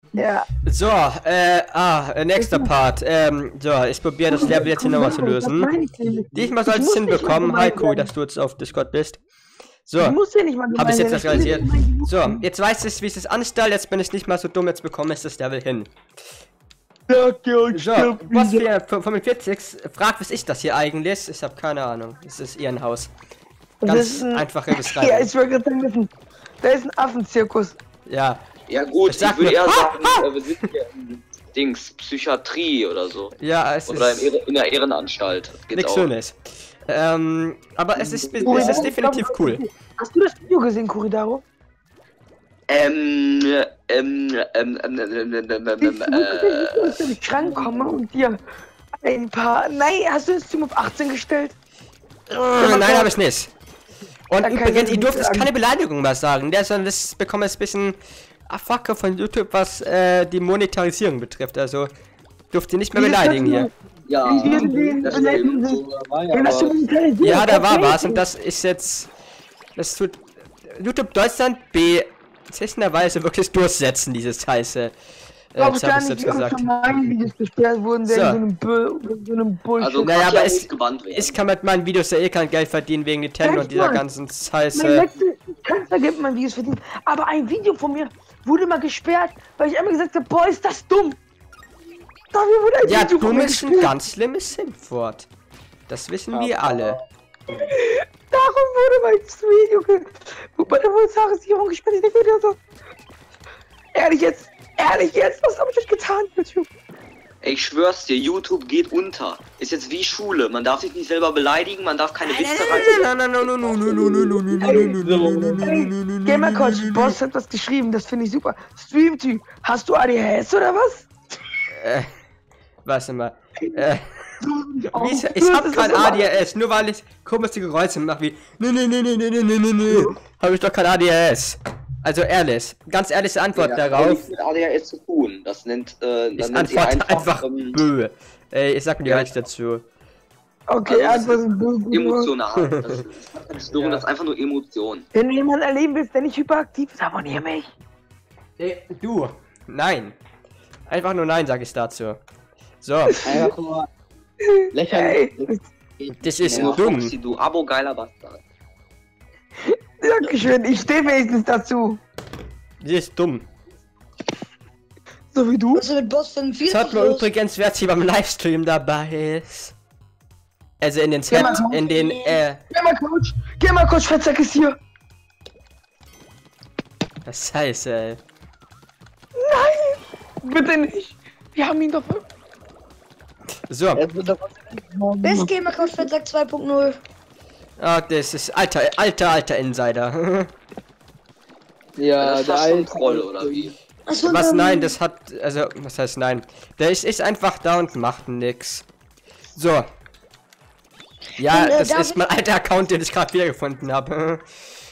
Ja. So, nächster Part. So, ich probiere das Level jetzt hier nochmal zu lösen. Diesmal soll es hinbekommen. Hi, cool, dass du jetzt auf Discord bist. So, habe ich jetzt das realisiert. So, jetzt weiß ich, wie ich es anstelle. Jetzt bin ich nicht mal so dumm. Jetzt bekomme ich das Level hin. So, Boss 45 fragt, was ist das hier eigentlich? Ich habe keine Ahnung. Es ist Irrenhaus. Ganz einfache Beschreibung. Ja, ich wollte gerade sagen, da ist ein Affenzirkus. Ja. Ja gut, ich würde eher sagen, wir sind hier in Psychiatrie oder so. Ja, es oder ist... in der Ehrenanstalt. Nichts Schönes. Aber es ist definitiv cool. Hast du das Video gesehen, Kuridaro? Ich rankomme und dir ein paar... Nein, hast du das Stream auf 18 gestellt? Nein, habe ich nicht. Und übrigens, ihr dürft jetzt keine Beleidigung mehr sagen. Das bekommt jetzt ein bisschen Abfucker von YouTube, was die Monetarisierung betrifft. Also dürft ihr nicht mehr beleidigen hier. Ja, ja, da war was und das ist jetzt... Das tut YouTube Deutschland bezeichnenderweise wirklich durchsetzen, dieses heiße... Glaub ich gar nicht, wie oft von meinen Videos gesperrt wurden, der in so einem Bullshit. Also, naja, aber ich kann mit meinen Videos ja eh kein Geld verdienen wegen Nintendo und dieser ganzen Scheiße. Ich kann zwar Geld mit meinen Videos verdienen, aber ein Video von mir wurde mal gesperrt, weil ich einmal gesagt habe, boah, ist das dumm. Dafür wurde ein ja, Video dumm ist ein ganz schlimmes Schimpfwort. Das wissen wir alle. Darum wurde mein Video bei der Monetarisierung gesperrt. Ich denke mir so, ehrlich jetzt, was habe ich euch getan, YouTube? Ich schwör's dir, YouTube geht unter. Ist jetzt wie Schule. Man darf sich nicht selber beleidigen, man darf keine Witze reißen. Gamercoach Boss hat was geschrieben, das finde ich super. Streamtyp, hast du ADHS oder was? Warte mal. Ich hab kein ADHS, nur weil ich komische Geräusche mache wie habe ich doch kein ADHS. Also ehrlich, ganz ehrliche Antwort darauf. Mit ADHS zu tun. Das nennt, ich antworte einfach bö. Ich sag mir die Recht dazu. Okay, also emotional. Das ist keine Störung, das ist einfach nur Emotion. Wenn du jemanden erleben willst, der nicht hyperaktiv ist, abonniere mich. Du, nein. Einfach nur nein, sag ich dazu. So. Einfach nur lächerlich. Das ist dumm. Du Abo-geiler Bastard. Dankeschön, ich stehe wenigstens dazu. Die ist dumm. So wie du? Was ist mit Boss 45? Schaut mal übrigens, wer hier beim Livestream dabei ist. Also in den Chat, in den, Gamercoach Fettsack ist hier. Was Scheiße, ey. Nein! Bitte nicht. Wir haben ihn doch... So. Wer ist Gamercoach Fettsack 2.0? Ah, das ist alter Insider. Ja, das der alte Troll oder wie? Achso, was nein, das hat, also, was heißt nein? Der ist einfach da und macht nix. So. Ja, das ist mein alter Account, den ich gerade wiedergefunden habe.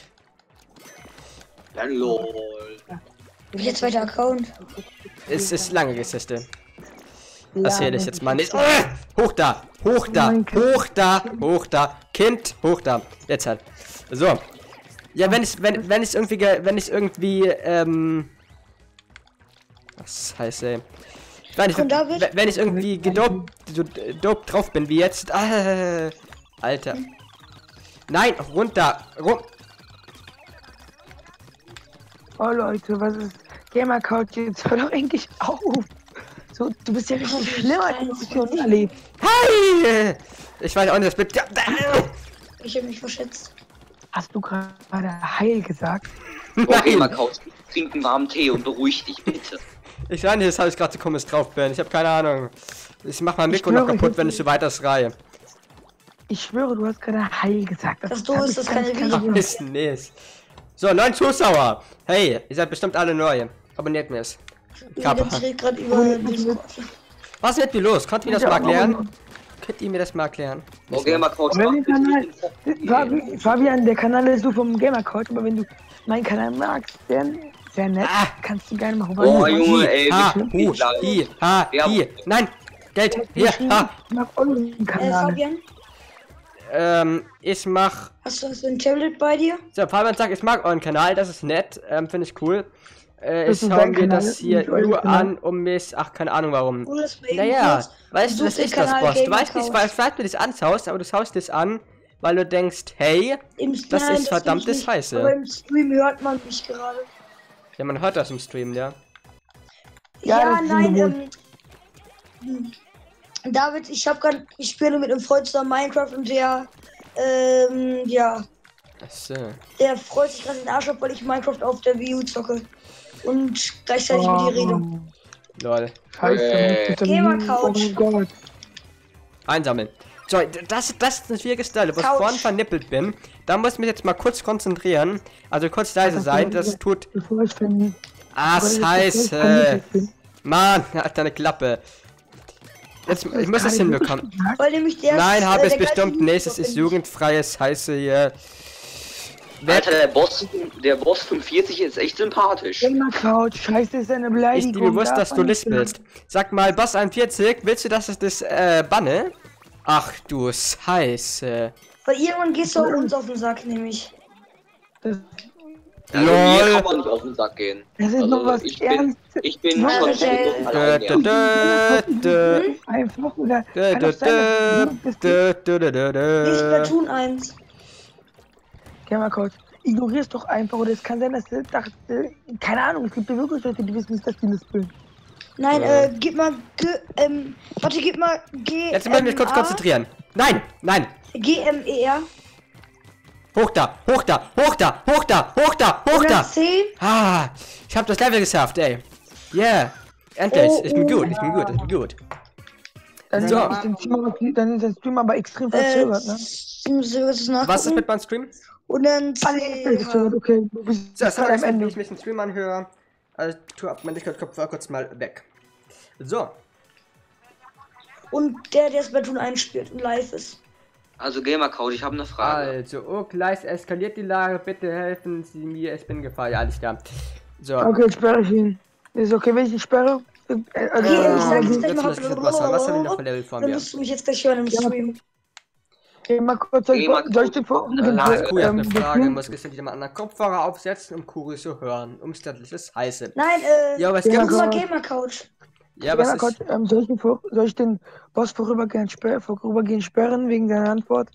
Ja, lol. Welcher zweite Account? Es ist lange Geschichte. Erzähle ich jetzt mal nicht. Hoch da! Hoch da! Hoch da! Hoch da! Kind! Hoch da! Jetzt halt. So. Ja, wenn ich irgendwie, was heißt, ey? Wenn ich irgendwie gedopt drauf bin, wie jetzt. Alter. Nein, runter! Oh Leute, was ist... Gamercoach, jetzt hör doch endlich auf! So, du bist ja richtig schlimm, als ich noch nie erlebt. Hey! Ich weiß auch nicht, das mit... Ich hab mich verschätzt. Hast du gerade Heil gesagt? Okay, Markaus, trink einen warmen Tee und beruhig dich bitte. Ich weiß nicht, das habe ich gerade so komisch drauf bin. Ich habe keine Ahnung. Ich mach mein Mikro noch kaputt, wenn ich so weiter schreie. Ich schwöre, du hast gerade Heil gesagt. Das du ist das keine Video. Ist nicht. So, 9 Zuschauer. Hey, ihr seid bestimmt alle neu. Abonniert mir es. Was ist mit mir los? Könnt ihr mir das mal erklären? Könnt ihr mir das mal erklären? Oh, Gamercoach. Fabian, der Kanal ist so vom Gamercoach, aber wenn du meinen Kanal magst, sehr nett, kannst du gerne mal vorbei. Oh Junge, ey, hier. Nein, Geld, hier, ha. Ich mag euren Kanal. Fabian? Ich mach... Hast du ein Tablet bei dir? So, Fabian sagt, ich mag euren Kanal, das ist nett, finde ich cool. Ich schaue mir das hier nur an, um mich... Ach, keine Ahnung warum. Naja, weißt du, das ist das, Boss. Du weißt nicht, weil du das anschaust, aber du schaust das an, weil du denkst, hey, das ist verdammte Scheiße. Aber im Stream hört man mich gerade. Ja, man hört das im Stream, ja. Ja, nein, David, ich spiele mit einem Freund zusammen Minecraft und der, ja. Achso. Der freut sich gerade den Arsch ab, weil ich Minecraft auf der Wii U zocke. Und gleichzeitig mit dir rede. Lol. Scheiße, Gamer-Couch. Oh Gott. Einsammeln. So, das ist eine schwierige Stelle, wo ich vorhin vernippelt bin. Da muss ich mich jetzt mal kurz konzentrieren. Also kurz leise sein, das tut... Ah, scheiße. Mann, hat deine Klappe. Jetzt, ich muss das hinbekommen. Weil nämlich der Nein, habe es bestimmt nicht. Es ist jugendfreies Scheiße hier. Alter, der Boss 45 ist echt sympathisch. Gamer-Couch, scheiße, ist eine Beleidigung. Ist dir bewusst, dass du lispelst? Sag mal, Boss 41, willst du, dass ich das banne? Ach du Scheiße. Weil irgendwann gehst du uns auf den Sack, nämlich. Also mir kann man nicht auf den Sack gehen. Das ist noch was ich Ernstes. bin schon Einfach oder... Ich Platoon 1. Gamer-Couch, ignorierst doch einfach, oder es kann sein, dass du dachte, keine Ahnung, es gibt ja wirklich Leute, die wissen nicht, dass die lispeln. Nein, gib mal, warte, gib mal G. Jetzt müssen wir uns kurz konzentrieren. Nein, nein. GMER. Hoch da, hoch da, hoch da, hoch da, hoch da, hoch da. C. Ah, ich hab das Level geschafft, ey. Yeah. Endlich, ich bin gut, ich bin gut, ich bin gut. Dann So. Dann ist der Stream aber extrem verzögert, ne? Was ist mit meinem Stream? Und dann Okay, du bist So, das am heißt, wenn Ende. ich mich den Stream anhöre, also tu ab mein Lichtkopfhörer kurz mal weg. So. Und der Splatoon 1 spielt und live ist. Also Gamer-Couch, ich habe eine Frage. Also, oh, gleich eskaliert die Lage, bitte helfen Sie mir, ich bin in Gefahr, ja, alles klar. So. Okay, jetzt sperre ich ihn. Ist okay, wenn ich ihn sperre? Ich sag jetzt gleich mal, was haben wir noch für Level von dann mir? musst du mich jetzt gleich hören im Stream. Okay, mal kurz, soll ich den vor... Kuh hat eine Frage, muss gestern wieder mal einen Kopfhörer aufsetzen, um Kuri zu hören. Umständliches heiße. Nein, Ja, was guck gibt's? mal Gamer-Couch. Ja, was ist... soll ich den Boss vorübergehend sperren wegen seiner Antwort?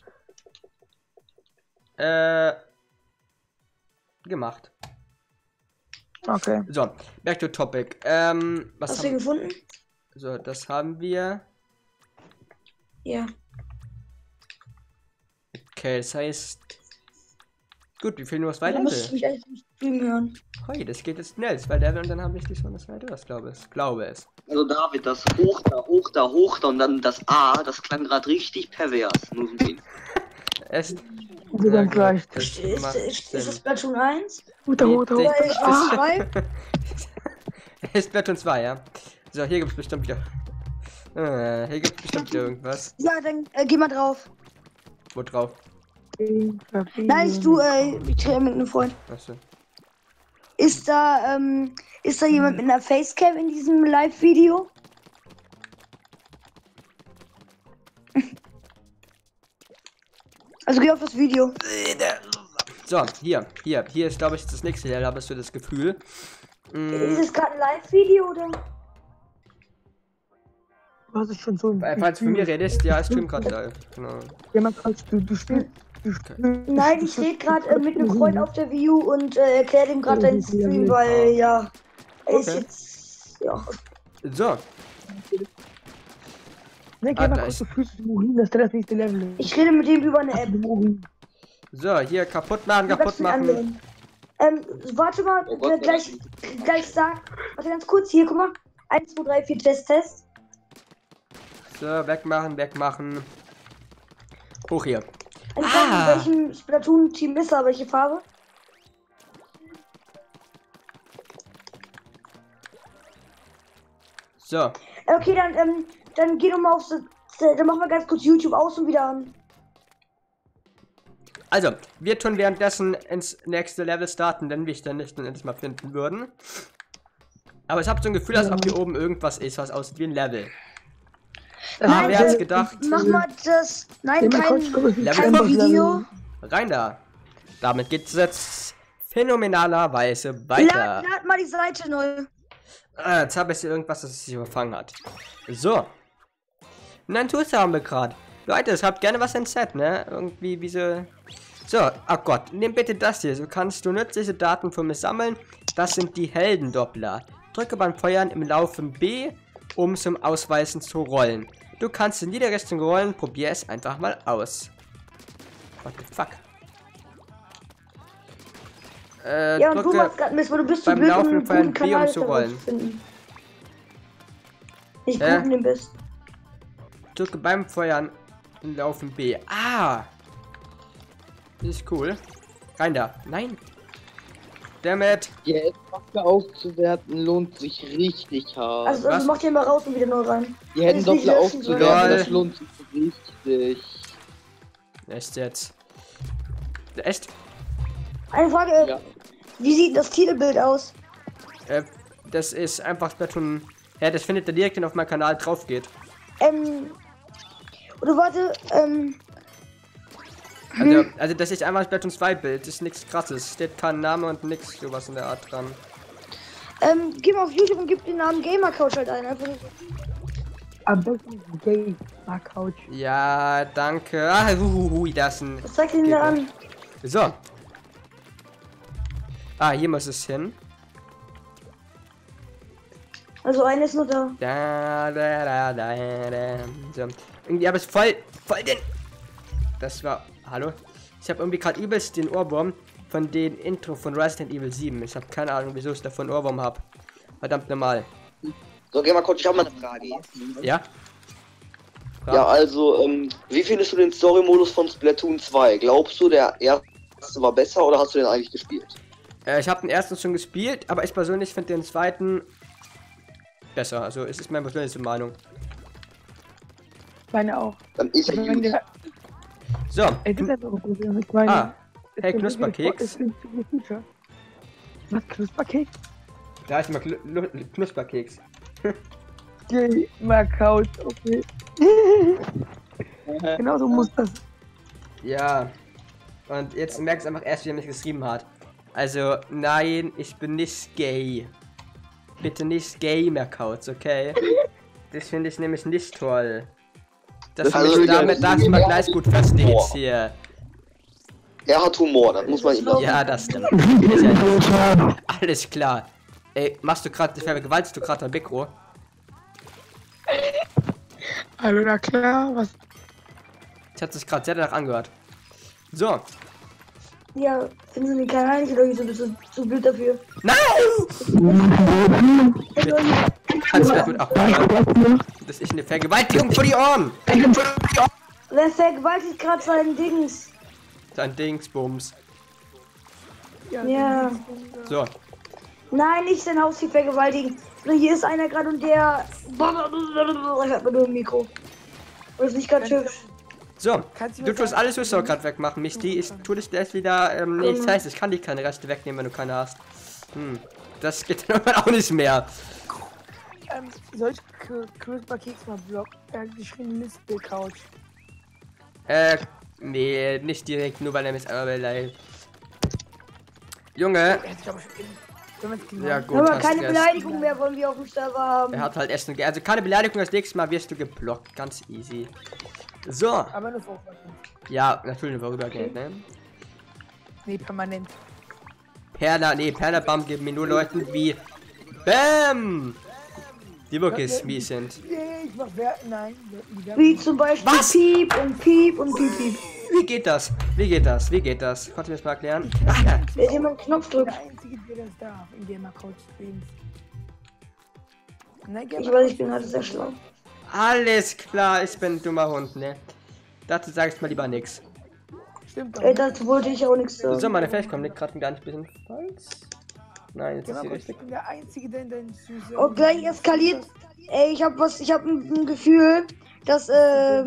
Gemacht. Okay. So, back to topic. Was Hast du ihn gefunden? So, das haben wir. Ja. Okay, das heißt... Gut, wie viel nur das Dann zweite musst du mich eigentlich im Stream hören. Hey, das geht jetzt schnell. 2 Level und dann habe ich die schon das zweite, was glaube ich. Glaube es. Also David, das hoch da und dann das A, das klang gerade richtig pervers. Nur so sehen. Es... So ganz gut, leicht. das macht Ist Sinn. das Splatoon 1? Guter. Oder ist das 2? Ist Splatoon 2, ja. So, hier gibt's bestimmt wieder... hier gibt's bestimmt wieder irgendwas. Ja, dann geh mal drauf. Wo drauf? Nein, ich drehe mit einem Freund. Achso. Ist da jemand mit einer Facecam in diesem Live-Video? Also geh auf das Video. So, hier ist glaube ich das nächste Level, habe ich so das Gefühl. Ist es gerade ein Live-Video oder? Was ist schon so? Falls du von mir redest, ja, ich stream gerade live. Genau. Ja, man kannst du spielst. Nein, ich rede gerade mit einem Freund auf der View und erkläre ihm gerade deinen Stream, weil ja, er ist Okay. jetzt ja. So, Ne, geh mal kurz, du fühlst Urin, dass der das nächste Level ist. Ich rede mit dem über eine App. so, hier kaputt machen, Du bleibst kaputt mir machen. anlehnen. Warte mal, Oh Gott, gleich sag. Warte ganz kurz, hier, guck mal. 1, 2, 3, 4, Test. So, wegmachen, wegmachen. Hoch hier. Und in welchem Splatoon-Team ist er? Welche Farbe? So, Okay, dann geh doch mal auf dann machen wir ganz kurz YouTube aus und wieder an. also, wir tun währenddessen ins nächste Level starten, wenn wir es dann nicht endlich mal finden würden. Aber ich habe so ein Gefühl, als ob hier oben irgendwas ist, was aussieht wie ein Level. Nein, wer hat's gedacht? Mach mal das. Nein, kein Level Video. Rein da. Damit geht's jetzt phänomenalerweise weiter. Lad mal die Seite neu. Jetzt habe ich hier irgendwas, das sich überfangen hat. So. Und dann tust haben wir gerade. Leute, es habt gerne was in Set, ne? Irgendwie wie so... So, ach Gott, nimm bitte das hier. So kannst du nützliche Daten von mir sammeln. Das sind die Heldendoppler. Drücke beim Feuern im Laufen B, um zum Ausweisen zu rollen. Du kannst in jede Richtung rollen. Probier es einfach mal aus. What the fuck? Ja, und du machst gerade Mist, weil du bist zu beim blöd, Laufen um Feuern einen B, Kanal um zu rollen. Nicht gut in dem bist. Drücke beim Feuern im Laufen B. Ah! Das ist cool. Rein da. Nein. Damit. Die Heldendoppler aufzuwerten lohnt sich richtig hart. Also mach den mal raus und wieder neu rein. Die Heldendoppler aufzuwerten, das lohnt sich richtig. Echt jetzt? Echt? Eine Frage. Ja. Wie sieht das Titelbild aus? Das ist einfach Splatoon. Ja, das findet ihr direkt, wenn auf meinen Kanal drauf geht. Oder warte, Also das ist einfach Splatoon 2 Bild. Das ist nichts krasses. Steht kein Name und nichts sowas in der Art dran. Geh mal auf YouTube und gib den Namen Gamer Couch halt ein. Einfach Aber Gamer Couch. Ja, danke. Ah, das ist ein... was zeigt den da an? So. Ah, hier muss es hin. Also eine ist nur da. So. Irgendwie habe ich voll den... Das war... Hallo? Ich habe irgendwie gerade übelst den Ohrwurm von dem Intro von Resident Evil 7. Ich habe keine Ahnung, wieso ich davon Ohrwurm habe. Verdammt normal. So, geh mal kurz, ich habe mal eine Frage. Ja? Ja, also, wie findest du den Story-Modus von Splatoon 2? Glaubst du, der erste war besser oder hast du den eigentlich gespielt? Ich habe den ersten schon gespielt, aber ich persönlich finde den zweiten besser. Also es ist meine persönliche Meinung. Meine auch. Dann ist er gut. So. Ich meine, Ah, hey, Knusperkeks. Was, Knusperkeks? Da ist mal Knusperkeks. Gamer Couch, okay. Genau so muss das. Ja. Und jetzt merkst du einfach erst, wie er mich geschrieben hat. Also, nein, ich bin nicht gay. Bitte nicht Gamer-Couch, okay? Das finde ich nämlich nicht toll. Das Also, ich damit darf ich mal gleich gut verstehen jetzt hier. Er hat Humor, das muss man ihm lassen. Ja, das stimmt. Alles klar. Ey, vergewaltigst du gerade dein Mikro? Also, na klar, was? Das hat sich gerade sehr danach angehört. So. Ja, finden Sie den Kanal nicht oder so bist du zu blöd dafür? Nein! Kannst du das mit Das ist eine Vergewaltigung vor die Ohren! Wer vergewaltigt gerade seinen Dings? Sein Dingsbums. Ja. So. Nein, nicht sein Haustier vergewaltigen. Hier ist einer gerade und der... Ich hab nur im Mikro. Das ist nicht ganz hübsch. So, du tust alles, was du gerade wegmachen, Misti. Ich tue dich gleich wieder, nee, das heißt, ich kann dir keine Reste wegnehmen, wenn du keine hast. Das geht dann auch nicht mehr. Soll ich Knusperkeks mal blocken? Er hat geschrieben Liste Couch. Nee, nicht direkt, nur weil er mich einmal beleidigt. Junge. Ja gut, aber keine Beleidigung mehr wollen wir auf dem Server haben. Er hat halt Essen, also keine Beleidigung, das nächste Mal wirst du geblockt, ganz easy. So. Aber nur vorübergehend. Ja, natürlich vorübergehend, ne? Nee, permanent. Perlerbam geben mir nur Leuten wie BAM! Die wirklich mies sind. Nee, ich mach nein. Wie zum Beispiel Was? Piep und Piep und Piep Piep. Wie geht das? Wie geht das? Wie geht das? Kannst du mir das mal erklären? Ach ja. Wer jemand einen Knopf drückt. Der Einzige, der das darf in Gamer Couch Streams. Ich weiß, ich bin heute sehr schlau. Alles klar, ich bin ein dummer Hund, ne? Dazu sag ich mal lieber nix. Stimmt doch. Dazu wollte ich auch nichts sagen. So, meine Fähigkeit kommt gerade gar nicht ein bisschen falsch. Nein, jetzt ist sie richtig. Ich bin der Einzige, der in deinen Süße. Oh, gleich eskaliert. Ey, ich hab ein Gefühl, dass, ja.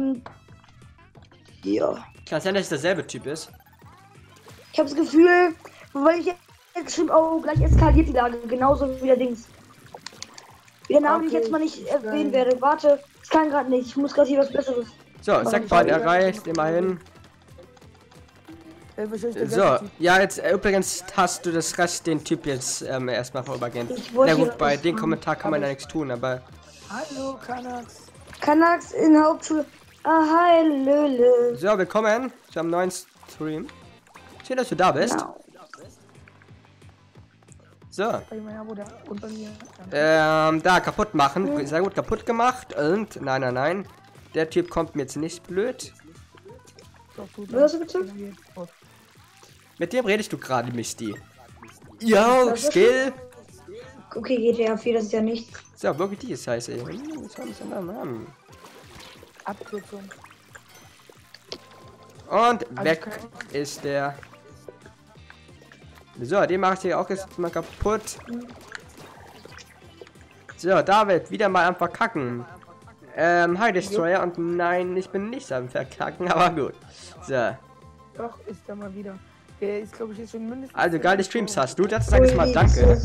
Kann sein, dass es derselbe Typ ist. Ich hab das Gefühl, weil ich jetzt geschrieben, oh, gleich eskaliert die Lage, genauso wie der Dings. Wie der Name, den ich jetzt mal nicht erwähnen werde. Warte, ich kann gerade nicht, ich muss gerade hier was Besseres. So, Sackball erreicht, immerhin. So, ja, jetzt übrigens hast du das Rest den Typ jetzt erstmal vorübergehend. Na gut, bei dem Kommentar kann man ja nichts tun, aber... Hallo, Kanax. Kanax in Hauptschule. Ah, hi, Löle. So, willkommen zu einem neuen Stream. Schön, dass du da bist. Genau. So. Da kaputt machen. Sehr gut kaputt gemacht. Und, nein. Der Typ kommt mir jetzt nicht blöd. Was bitte? Mit dem redest du gerade, Misty. Yo, Skill. Okay, GTA 4, das ist ja nicht. So, wirklich die ist scheiße. Abkürzung. Und weg ist der. So, den mache ich hier auch jetzt mal kaputt. So, David, wieder mal am Verkacken. Hi Destroyer und nein, ich bin nicht am Verkacken, aber gut. So. Doch, ist er mal wieder. Der ist, glaube ich, jetzt schon mindestens... Also, geile Streams hast du, das sag ich mal danke.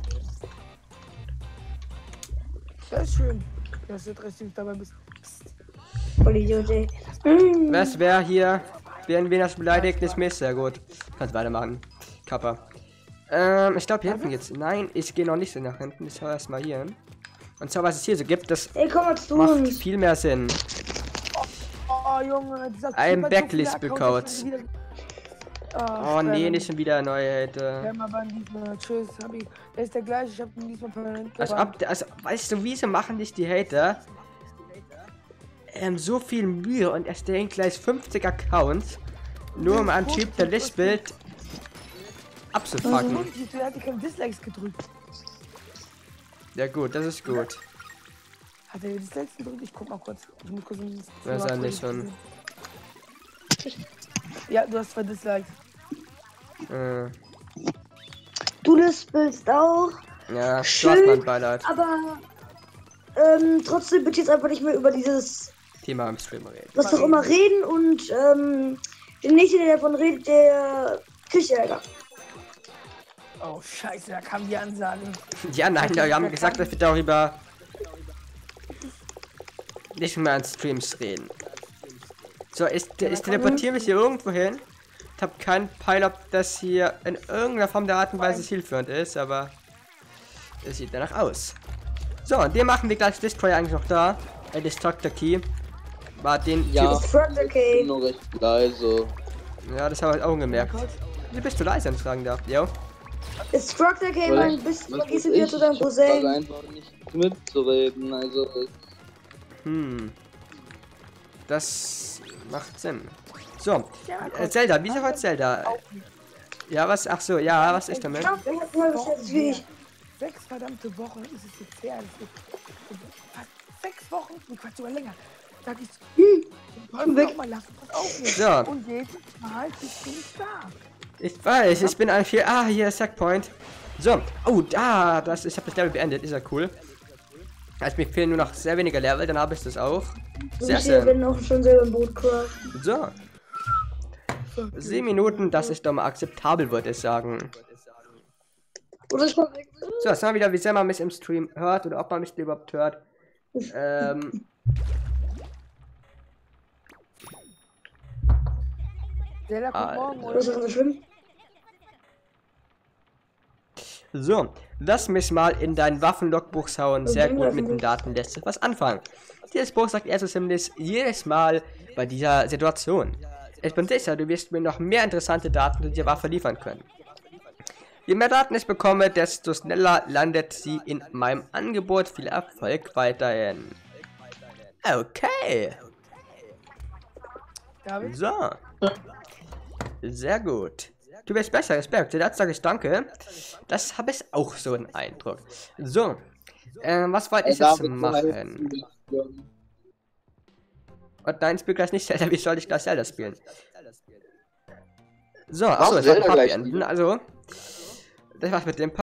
Das ist schön, dass du richtig dabei bist. Voll Idiot, ey. Was wäre hier, wen das beleidigt, nicht mehr sehr gut. Kannst weitermachen. Kappa. Ich glaube hier hinten jetzt. Nein, ich gehe noch nicht so nach hinten. Ich schau erstmal hier hin. Und zwar, was es hier so gibt, das macht viel mehr Sinn. Oh, Junge, ein Backlist-Code. Oh nee, nicht schon wieder neue Hater. Tschüss, der ist der gleiche, ich hab ihn diesmal permanent. Also, weißt du, wieso machen dich die Hater? So viel Mühe und erstellen gleich 50 Accounts, nur um einen Typ der Listbild abzufucken. Der hat keine Dislikes gedrückt. Ja gut, das ist gut. Hat er Dislikes gedrückt? Ich guck mal kurz. Ich muss kurz ins das ist ja nicht schon. Ja, du hast 2 Dislikes. Du lispelst auch. Ja, schön, mein Beileid. Aber trotzdem bitte jetzt einfach nicht mehr über dieses Thema im Stream reden. Was doch immer reden und der nächste, der davon redet, der Küchenjäger. Oh scheiße, da kam die Ansage. Ja, nein, wir haben gesagt, dass wir darüber nicht mehr an Streams reden. So, ich teleportiere mich hier irgendwo hin. Ich habe keinen Peil, ob das hier in irgendeiner Form der Art und Weise zielführend ist, aber es sieht danach aus. So, und den machen wir gleich. Destroyer eigentlich noch da. Destructor Key. War den ja, Destructor Key. Ich bin nur recht leise. Ja, das habe ich auch gemerkt. Wie bist du leise, wenn ich fragen darf? Jo. Destructor Key, man, bist du wieder zu deinem Cousin. Einfach nicht mitzureden, also. Das macht Sinn. So, Zelda, wieso heute Zelda? Ja, was? Ach so, ja, was ist damit? 6 verdammte Wochen ist es jetzt her. Fast 6 Wochen? Nee, Quatsch, sogar länger. Sag ich, mal lassen, so. Und jetzt Mal bist du nicht da. Ich weiß, ich bin ein 4. Ah, hier ist Sackpoint. So, oh, da, ich habe das Level beendet, ist ja cool. Also mir fehlen nur noch sehr wenige Level, dann habe ich das auch. Sehr schön. Auch schon selber im Boot craften. So. 7 Minuten, das ist doch mal akzeptabel, würde ich sagen. So, jetzt mal wieder, wie sehr man mich im Stream hört oder ob man mich überhaupt hört. So, lass mich mal in dein Waffenlogbuch schauen. Sehr gut mit den Daten lässt sich was anfangen. Dieses Buch sagt erst ziemlich jedes Mal bei dieser Situation. Ich bin sicher, du wirst mir noch mehr interessante Daten zu dieser Waffe liefern können. Je mehr Daten ich bekomme, desto schneller landet sie in meinem Angebot. Viel Erfolg weiterhin. Okay. So. Sehr gut. Du wirst besser, Respekt. Das sage ich danke. Das habe ich auch so einen Eindruck. So. Was wollte ich jetzt machen? Und nein, ich spiele gleich nicht Zelda. Wie soll ich gleich Zelda spielen? So, achso, das war beenden. Also, das war's mit dem